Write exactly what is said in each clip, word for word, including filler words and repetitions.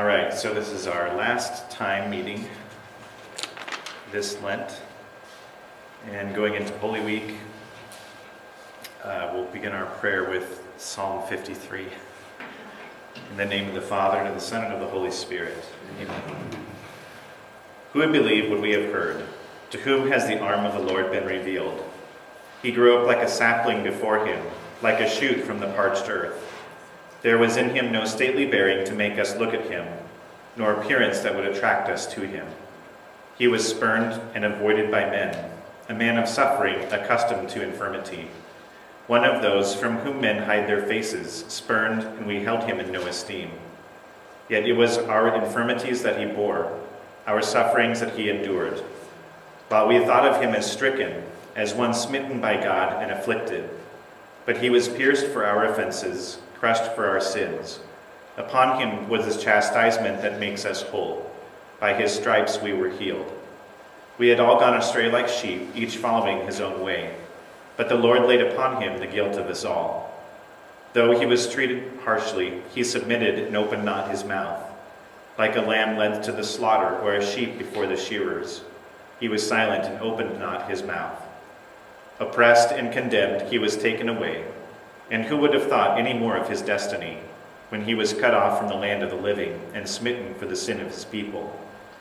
right, so this is our last time meeting this Lent, and going into Holy Week, uh, we'll begin our prayer with Psalm fifty-three. In the name of the Father, and of the Son, and of the Holy Spirit. Amen. Who would believe what we have heard? To whom has the arm of the Lord been revealed? He grew up like a sapling before him, like a shoot from the parched earth. There was in him no stately bearing to make us look at him, nor appearance that would attract us to him. He was spurned and avoided by men, a man of suffering, accustomed to infirmity. One of those from whom men hide their faces, spurned, and we held him in no esteem. Yet it was our infirmities that he bore, our sufferings that he endured. While we thought of him as stricken, as one smitten by God and afflicted. But he was pierced for our offenses, crushed for our sins. Upon him was the chastisement that makes us whole. By his stripes we were healed. We had all gone astray like sheep, each following his own way. But the Lord laid upon him the guilt of us all. Though he was treated harshly, he submitted and opened not his mouth. Like a lamb led to the slaughter, or a sheep before the shearers, he was silent and opened not his mouth. Oppressed and condemned, he was taken away. And who would have thought any more of his destiny, when he was cut off from the land of the living and smitten for the sin of his people?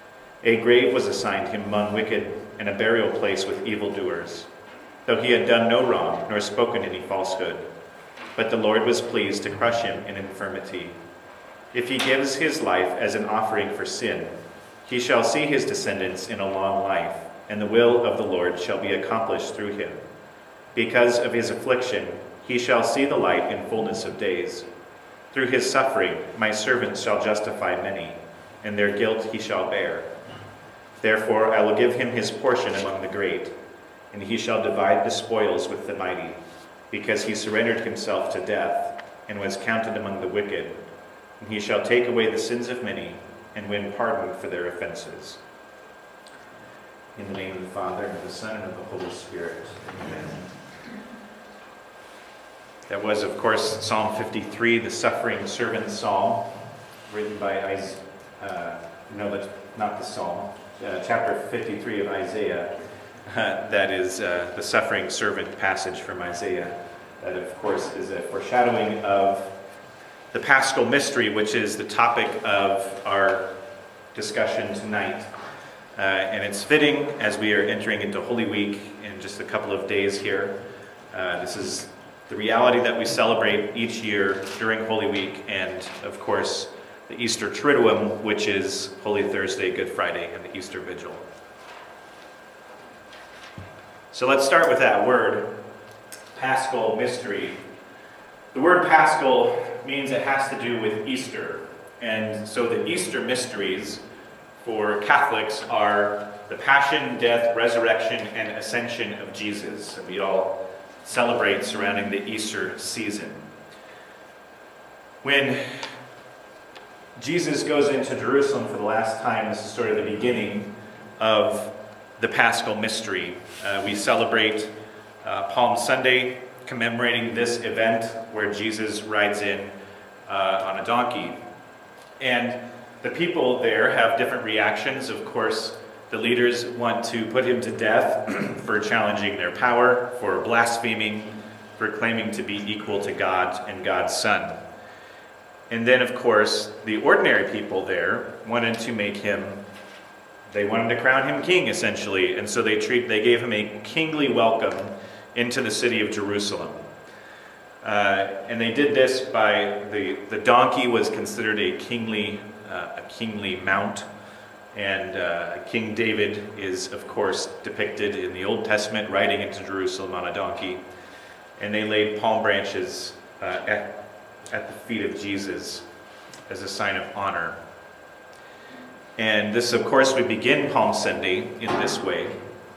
A grave was assigned him among wicked, and a burial place with evildoers, though he had done no wrong, nor spoken any falsehood. But the Lord was pleased to crush him in infirmity. If he gives his life as an offering for sin, he shall see his descendants in a long life, and the will of the Lord shall be accomplished through him. Because of his affliction, he shall see the light in fullness of days. Through his suffering, my servant shall justify many, and their guilt he shall bear. Therefore I will give him his portion among the great, and he shall divide the spoils with the mighty, because he surrendered himself to death, and was counted among the wicked. And he shall take away the sins of many, and win pardon for their offenses. In the name of the Father, and of the Son, and of the Holy Spirit. Amen. That was, of course, Psalm fifty-three, the suffering servant psalm, written by Isaiah. Uh, no, that's not the psalm. Uh, chapter fifty-three of Isaiah. Uh, that is uh, the suffering servant passage from Isaiah. That, of course, is a foreshadowing of the Paschal mystery, which is the topic of our discussion tonight. Uh, and it's fitting as we are entering into Holy Week in just a couple of days here. Uh, this is the reality that we celebrate each year during Holy Week, and of course the Easter Triduum, which is Holy Thursday, Good Friday, and the Easter Vigil. So let's start with that word, Paschal mystery. The word Paschal means it has to do with Easter, and so the Easter mysteries for Catholics are the Passion, Death, Resurrection, and Ascension of Jesus that we all celebrate surrounding the Easter season. When Jesus goes into Jerusalem for the last time, this is sort of the beginning of the Paschal mystery. Uh, we celebrate uh, Palm Sunday, commemorating this event where Jesus rides in uh, on a donkey. And the people there have different reactions. Of course, the leaders want to put him to death for challenging their power, for blaspheming, for claiming to be equal to God and God's Son. And then, of course, the ordinary people there wanted to make him, they wanted to crown him king, essentially. And so they treat, they gave him a kingly welcome into the city of Jerusalem. Uh, and they did this by, the, the donkey was considered a kingly Uh, a kingly mount, and uh, King David is, of course, depicted in the Old Testament riding into Jerusalem on a donkey, and they laid palm branches uh, at, at the feet of Jesus as a sign of honor. And this, of course, we begin Palm Sunday in this way.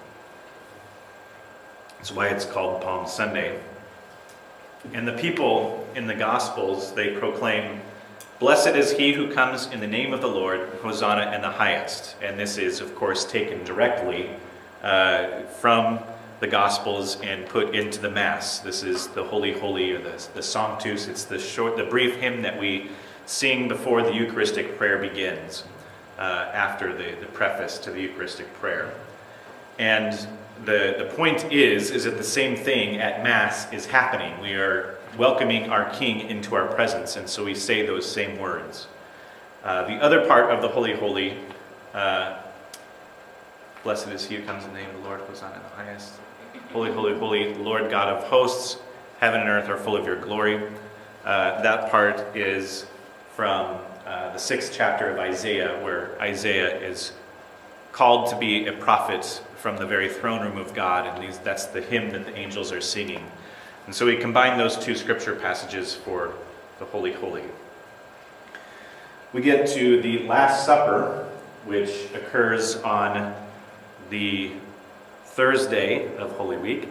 That's why it's called Palm Sunday. And the people in the Gospels, they proclaim, "Blessed is he who comes in the name of the Lord, Hosanna in the highest." And this is, of course, taken directly uh, from the Gospels and put into the Mass. This is the Holy Holy, or the, the Sanctus. It's the short, the brief hymn that we sing before the Eucharistic prayer begins, uh, after the, the preface to the Eucharistic prayer. And the, the point is, is that the same thing at Mass is happening. We are welcoming our King into our presence, and so we say those same words. Uh, the other part of the Holy Holy, uh, blessed is he who comes in the name of the Lord, Hosanna in the highest. Holy, holy, holy, Lord God of hosts, heaven and earth are full of your glory. Uh, that part is from uh, the sixth chapter of Isaiah, where Isaiah is called to be a prophet from the very throne room of God, and these, that's the hymn that the angels are singing. And so we combine those two scripture passages for the Holy Holy. We get to the Last Supper, which occurs on the Thursday of Holy Week.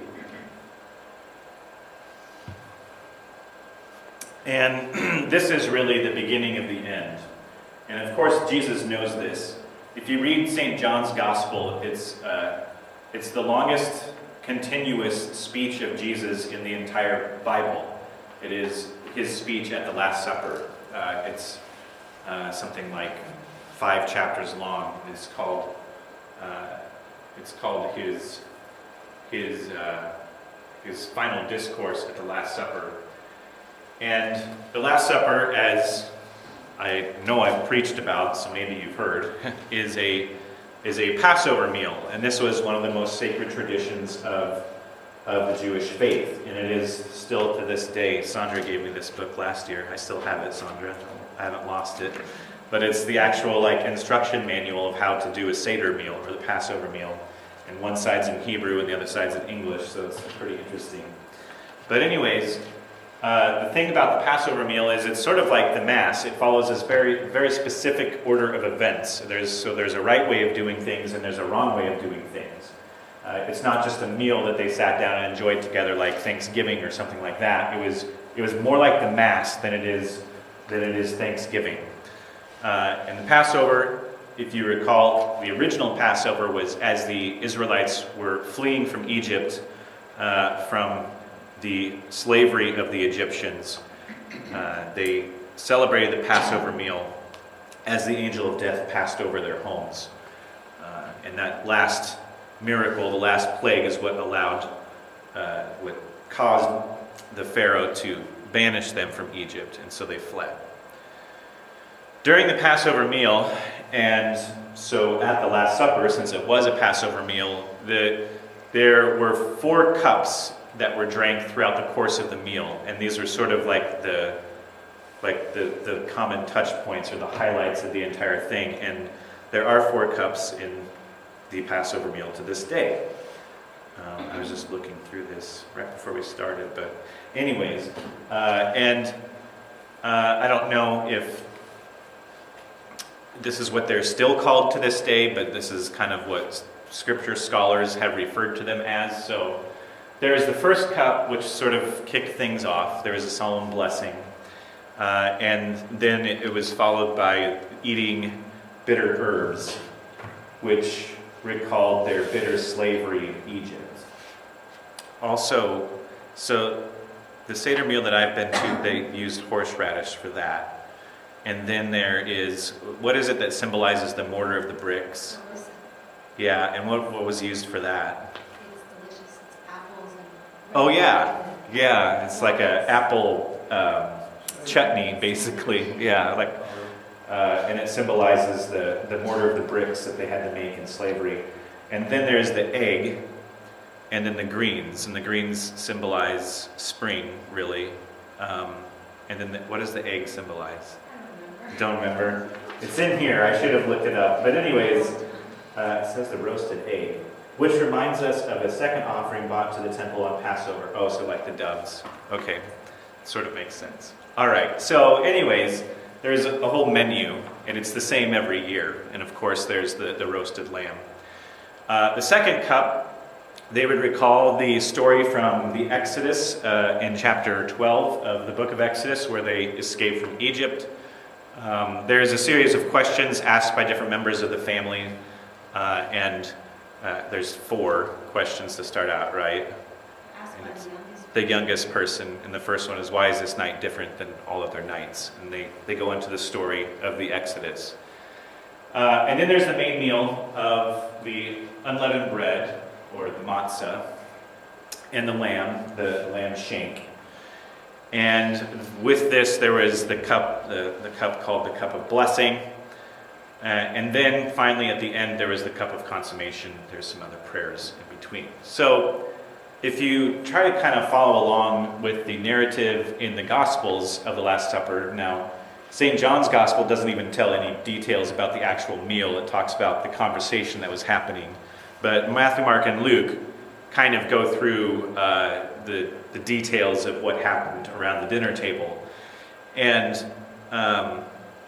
And this is really the beginning of the end. And of course, Jesus knows this. If you read Saint John's Gospel, it's, uh, it's the longest continuous speech of Jesus in the entire Bible. It is his speech at the Last Supper. Uh, it's uh, something like five chapters long. It's called, uh, it's called his, his, uh, his final discourse at the Last Supper. And the Last Supper, as I know I've preached about, so maybe you've heard, is a, is a Passover meal. And this was one of the most sacred traditions of, of the Jewish faith. And it is still to this day. Sandra gave me this book last year. I still have it, Sandra. I haven't lost it. But it's the actual like instruction manual of how to do a Seder meal, or the Passover meal. And one side's in Hebrew and the other side's in English, so it's pretty interesting. But anyways, Uh, the thing about the Passover meal is it's sort of like the Mass. It follows this very, very specific order of events. There's, so there's a right way of doing things and there's a wrong way of doing things. Uh, it's not just a meal that they sat down and enjoyed together like Thanksgiving or something like that. It was, it was more like the Mass than it is, than it is Thanksgiving. Uh, and the Passover, if you recall, the original Passover was as the Israelites were fleeing from Egypt, uh, from the slavery of the Egyptians. Uh, they celebrated the Passover meal as the angel of death passed over their homes. Uh, and that last miracle, the last plague, is what allowed, uh, what caused the Pharaoh to banish them from Egypt, and so they fled. During the Passover meal, and so at the Last Supper, since it was a Passover meal, the, there were four cups that were drank throughout the course of the meal, and these are sort of like the like the, the common touch points or the highlights of the entire thing. And there are four cups in the Passover meal to this day. Um, I was just looking through this right before we started, but anyways, uh, and uh, I don't know if this is what they're still called to this day, but this is kind of what Scripture scholars have referred to them as. So there is the first cup, which sort of kicked things off. There was a solemn blessing. Uh, and then it, it was followed by eating bitter herbs, which recalled their bitter slavery in Egypt. Also, so the Seder meal that I've been to, they used horseradish for that. And then there is, what is it that symbolizes the mortar of the bricks? Yeah, and what, what was used for that? Oh yeah, yeah, it's like a apple um, chutney, basically. Yeah, like, uh, and it symbolizes the, the mortar of the bricks that they had to make in slavery. And then there's the egg, and then the greens, and the greens symbolize spring, really. Um, and then the, what does the egg symbolize? Don't remember. It's in here. I should have looked it up. But anyways, uh, it says the roasted egg, which reminds us of a second offering brought to the temple on Passover. Oh, so like the doves. Okay, sort of makes sense. All right, so anyways, there's a, a whole menu, and it's the same every year. And of course, there's the, the roasted lamb. Uh, the second cup, they would recall the story from the Exodus uh, in chapter twelve of the book of Exodus, where they escaped from Egypt. Um, there's a series of questions asked by different members of the family, uh, and Uh, there's four questions to start out, right? Asked by the youngest the youngest person, and the first one is, why is this night different than all other nights? And they, they go into the story of the Exodus. Uh, and then there's the main meal of the unleavened bread, or the matzah, and the lamb, the lamb shank. And with this, there was the cup, the, the cup called the cup of blessing. Uh, and then finally at the end, there was the cup of consummation. There's some other prayers in between. So if you try to kind of follow along with the narrative in the Gospels of the Last Supper, now Saint John's Gospel doesn't even tell any details about the actual meal. It talks about the conversation that was happening. But Matthew, Mark, and Luke kind of go through uh, the, the details of what happened around the dinner table. And um,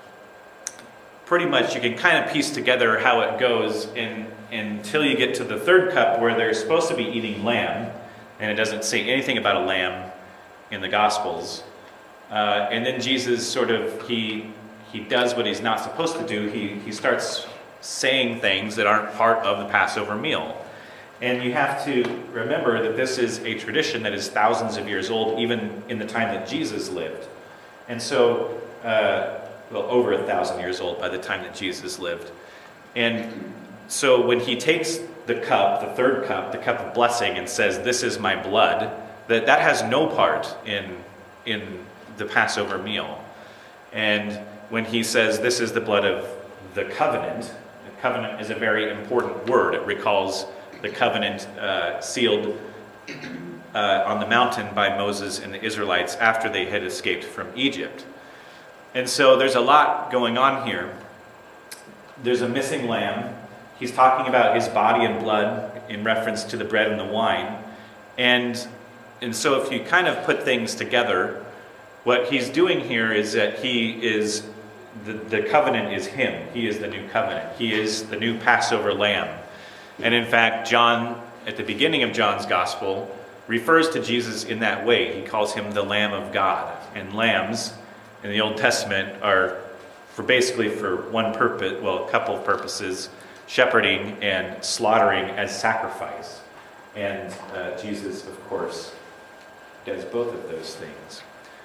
pretty much you can kind of piece together how it goes in, until you get to the third cup, where they're supposed to be eating lamb, and it doesn't say anything about a lamb in the Gospels. Uh, and then Jesus sort of, he, he does what he's not supposed to do. He, he starts saying things that aren't part of the Passover meal. And you have to remember that this is a tradition that is thousands of years old, even in the time that Jesus lived. And so, uh, well, over a thousand years old by the time that Jesus lived. And so when he takes the cup, the third cup, the cup of blessing, and says, "This is my blood," that, that has no part in, in the Passover meal. And when he says, "This is the blood of the covenant," the covenant is a very important word. It recalls the covenant uh, sealed uh, on the mountain by Moses and the Israelites after they had escaped from Egypt. And so there's a lot going on here. There's a missing lamb. He's talking about his body and blood in reference to the bread and the wine. And, and so if you kind of put things together, what he's doing here is that he is, the, the covenant is him. He is the new covenant. He is the new Passover lamb. And in fact, John, at the beginning of John's Gospel, refers to Jesus in that way. He calls him the Lamb of God. And lambs in the Old Testament are for basically for one purpose, well, a couple of purposes, shepherding and slaughtering as sacrifice. And uh, Jesus, of course, does both of those things.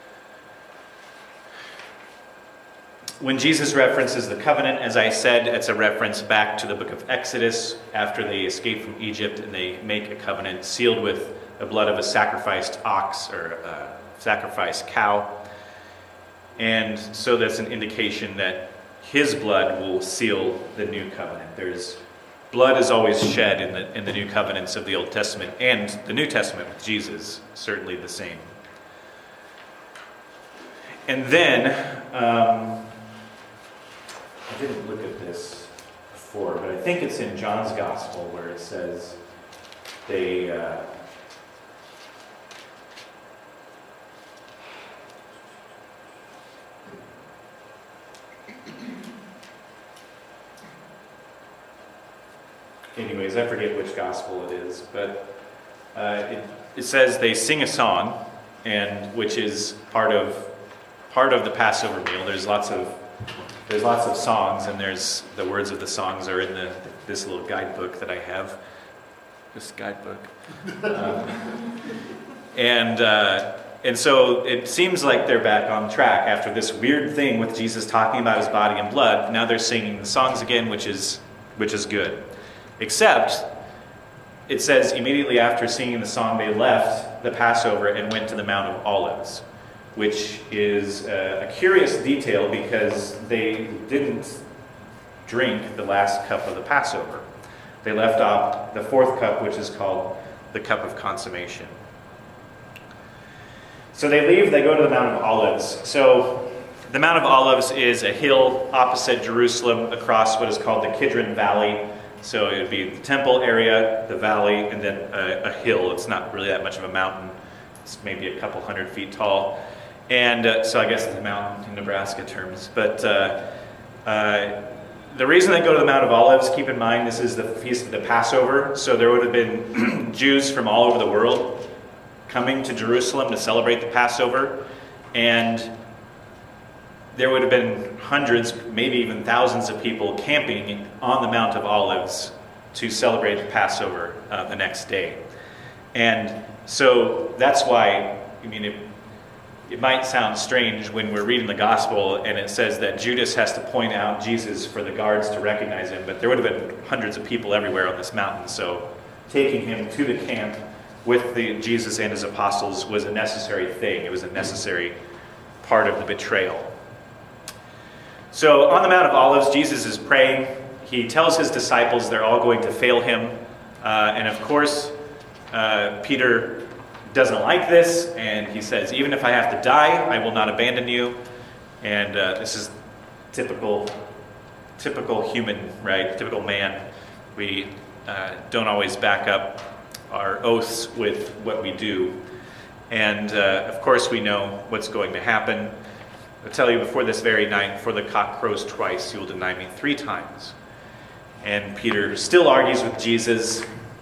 When Jesus references the covenant, as I said, it's a reference back to the book of Exodus after they escape from Egypt and they make a covenant sealed with the blood of a sacrificed ox or a sacrificed cow. And so that's an indication that his blood will seal the new covenant. There's blood is always shed in the in the new covenants of the Old Testament, and the New Testament with Jesus, certainly the same. And then, um, I didn't look at this before, but I think it's in John's Gospel where it says they... Uh, Anyways, I forget which gospel it is, but uh, it, it says they sing a song, and which is part of part of the Passover meal. There's lots of there's lots of songs, and there's the words of the songs are in the this little guidebook that I have. This guidebook, um, and uh, and so it seems like they're back on track after this weird thing with Jesus talking about his body and blood. Now they're singing the songs again, which is which is good. Except, it says immediately after singing the song, they left the Passover and went to the Mount of Olives, which is a, a curious detail because they didn't drink the last cup of the Passover. They left off the fourth cup, which is called the cup of consummation. So they leave, they go to the Mount of Olives. So the Mount of Olives is a hill opposite Jerusalem across what is called the Kidron Valley. So it would be the temple area, the valley, and then a, a hill. It's not really that much of a mountain. It's maybe a couple hundred feet tall. And uh, so I guess it's a mountain in Nebraska terms. But uh, uh, the reason they go to the Mount of Olives, keep in mind this is the feast of the Passover. So there would have been Jews from all over the world coming to Jerusalem to celebrate the Passover. And there would have been hundreds, maybe even thousands of people camping on the Mount of Olives to celebrate the Passover uh, the next day. And so that's why, I mean, it, it might sound strange when we're reading the gospel and it says that Judas has to point out Jesus for the guards to recognize him, but there would have been hundreds of people everywhere on this mountain, so taking him to the camp with the Jesus and his apostles was a necessary thing. It was a necessary part of the betrayal. So on the Mount of Olives, Jesus is praying. He tells his disciples they're all going to fail him. Uh, and of course, uh, Peter doesn't like this, and he says, even if I have to die, I will not abandon you. And uh, this is typical, typical human, right? Typical man. We uh, don't always back up our oaths with what we do. And uh, of course we know what's going to happen. I'll tell you, before this very night, before the cock crows twice, you will deny me three times. And Peter still argues with Jesus.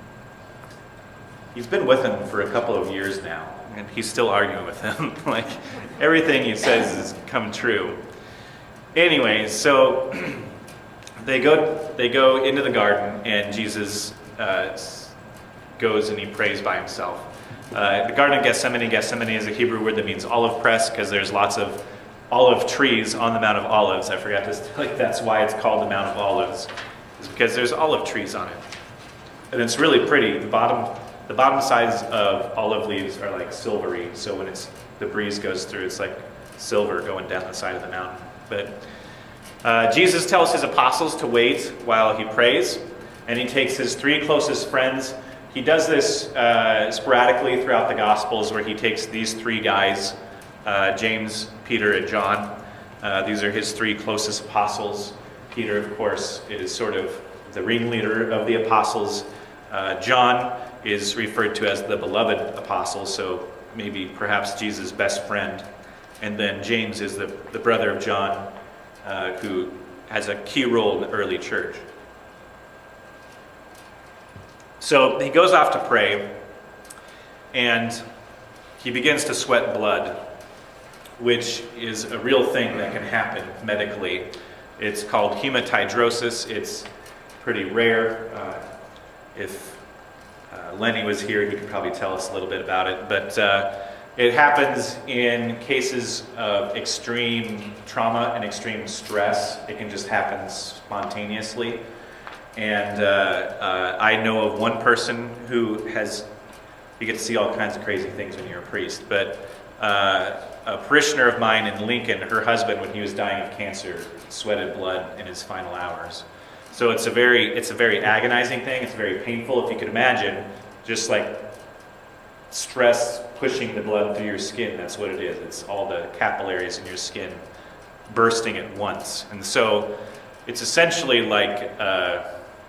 He's been with him for a couple of years now, and he's still arguing with him. Like, everything he says has come true. Anyways, so they go they go into the garden, and Jesus uh, goes and he prays by himself. Uh, the Garden of Gethsemane, Gethsemane is a Hebrew word that means olive press, because there's lots of olive trees on the Mount of Olives. I forgot to tell you that's why it's called the Mount of Olives, is because there's olive trees on it. And it's really pretty. The bottom the bottom sides of olive leaves are like silvery, so when it's the breeze goes through, it's like silver going down the side of the mountain. But uh, Jesus tells his apostles to wait while he prays, and he takes his three closest friends. He does this uh, sporadically throughout the Gospels, where he takes these three guys, uh, James, Peter, and John. Uh, these are his three closest apostles. Peter, of course, is sort of the ringleader of the apostles. Uh, John is referred to as the beloved apostle, so maybe perhaps Jesus' best friend. And then James is the, the brother of John, uh, who has a key role in the early church. So he goes off to pray, and he begins to sweat blood, which is a real thing that can happen medically. It's called hematidrosis. It's pretty rare. Uh, if uh, Lenny was here, he could probably tell us a little bit about it. But uh, it happens in cases of extreme trauma and extreme stress. It can just happen spontaneously. And uh, uh, I know of one person who has, you get to see all kinds of crazy things when you're a priest, but uh, a parishioner of mine in Lincoln, her husband, when he was dying of cancer, sweated blood in his final hours. So it's a very, it's a very agonizing thing. It's very painful. If you could imagine, just like stress pushing the blood through your skin, that's what it is. It's all the capillaries in your skin bursting at once. And so it's essentially like, uh,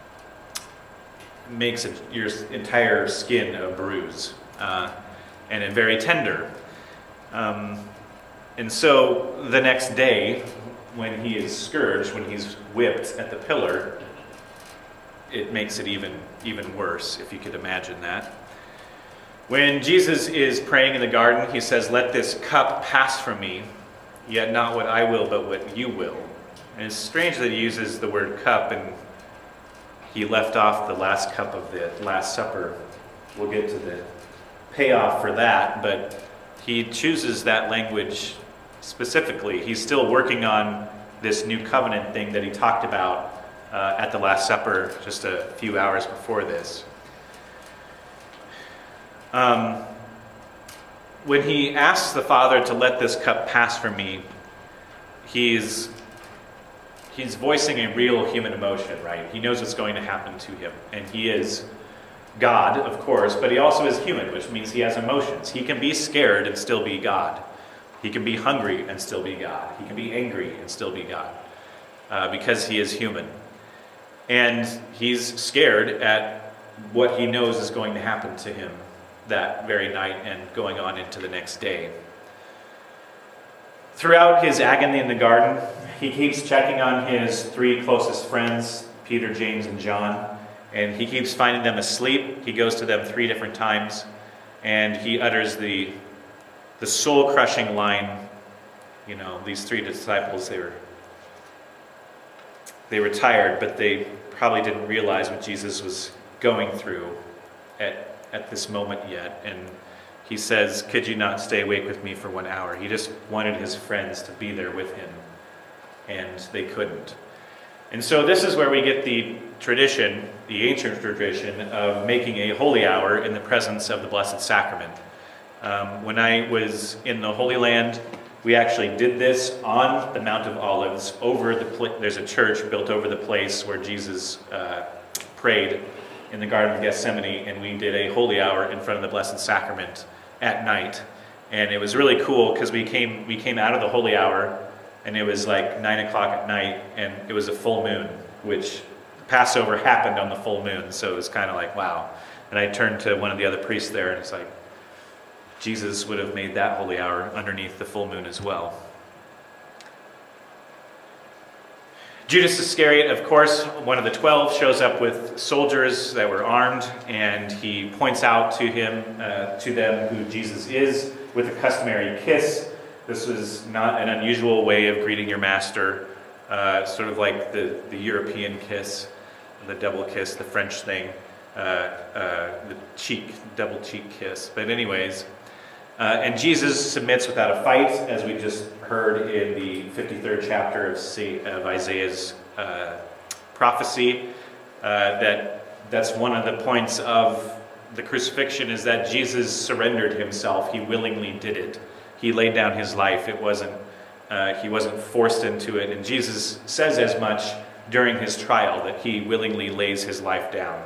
makes it, your entire skin a bruise, uh, and it very tender. Um, and so the next day, when he is scourged, when he's whipped at the pillar, it makes it even, even worse, if you could imagine that. When Jesus is praying in the garden, he says, "Let this cup pass from me, yet not what I will, but what you will." And it's strange that he uses the word cup, and he left off the last cup of the Last Supper. We'll get to the payoff for that, but he chooses that language specifically. He's still working on this new covenant thing that he talked about uh, at the Last Supper just a few hours before this. Um, when he asks the Father to let this cup pass from me, he's He's voicing a real human emotion, right? He knows what's going to happen to him. And he is God, of course, but he also is human, which means he has emotions. He can be scared and still be God. He can be hungry and still be God. He can be angry and still be God, uh, because he is human. And he's scared at what he knows is going to happen to him that very night and going on into the next day. Throughout his agony in the garden, he keeps checking on his three closest friends, Peter, James, and John, and he keeps finding them asleep. He goes to them three different times, and he utters the, the soul-crushing line. You know, these three disciples, they were, they were tired, but they probably didn't realize what Jesus was going through at, at this moment yet. And he says, "Could you not stay awake with me for one hour?" He just wanted his friends to be there with him, and they couldn't. And so this is where we get the tradition, the ancient tradition, of making a holy hour in the presence of the Blessed Sacrament. Um, when I was in the Holy Land, we actually did this on the Mount of Olives. Over the pl- there's a church built over the place where Jesus uh, prayed in the Garden of Gethsemane, and we did a holy hour in front of the Blessed Sacrament at night. And it was really cool because we came we came out of the holy hour, and it was like nine o'clock at night, and it was a full moon, which Passover happened on the full moon, so it was kind of like, wow. And I turned to one of the other priests there, and it's like, Jesus would have made that holy hour underneath the full moon as well. Judas Iscariot, of course, one of the twelve, shows up with soldiers that were armed, and he points out to him, uh, to them who Jesus is with a customary kiss. This was not an unusual way of greeting your master, uh, sort of like the, the European kiss, the double kiss, the French thing, uh, uh, the cheek, double cheek kiss. But anyways, Uh, and Jesus submits without a fight, as we just heard in the fifty-third chapter of, C, of Isaiah's uh, prophecy. Uh, that that's one of the points of the crucifixion, is that Jesus surrendered himself. He willingly did it. He laid down his life. It wasn't uh, he wasn't forced into it. And Jesus says as much during his trial, that he willingly lays his life down.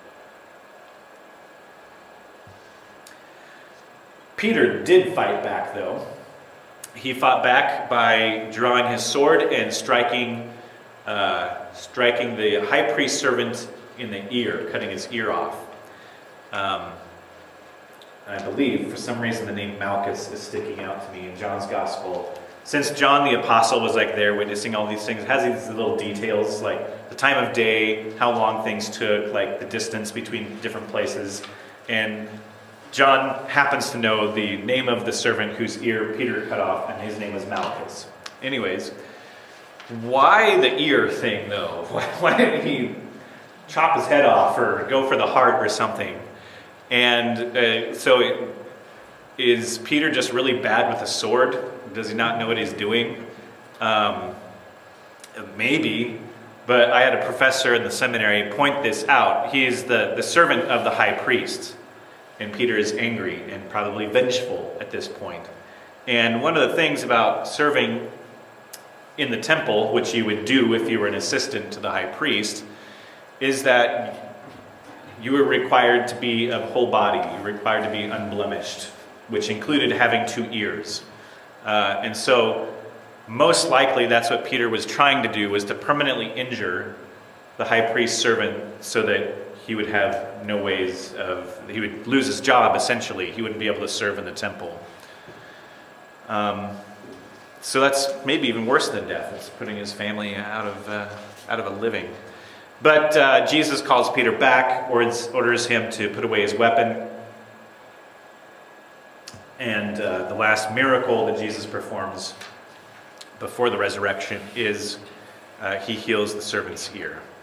Peter did fight back, though. He fought back by drawing his sword and striking, uh, striking the high priest servant in the ear, cutting his ear off. Um, I believe, for some reason, the name Malchus is sticking out to me in John's Gospel. Since John the Apostle was like there witnessing all these things, it has these little details, like the time of day, how long things took, like the distance between different places, and John happens to know the name of the servant whose ear Peter cut off, and his name was Malchus. Anyways, why the ear thing, though? Why, why didn't he chop his head off or go for the heart or something? And uh, so it, is Peter just really bad with a sword? Does he not know what he's doing? Um, maybe, but I had a professor in the seminary point this out. He is the, the servant of the high priest. And Peter is angry and probably vengeful at this point. And one of the things about serving in the temple, which you would do if you were an assistant to the high priest, is that you were required to be of whole body. You were required to be unblemished, which included having two ears. Uh, and so most likely that's what Peter was trying to do, was to permanently injure the high priest's servant so that he would have no ways of, he would lose his job, essentially. He wouldn't be able to serve in the temple. Um, so that's maybe even worse than death. It's putting his family out of, uh, out of a living. But uh, Jesus calls Peter back, orders, orders him to put away his weapon. And uh, the last miracle that Jesus performs before the resurrection is uh, he heals the servant's ear.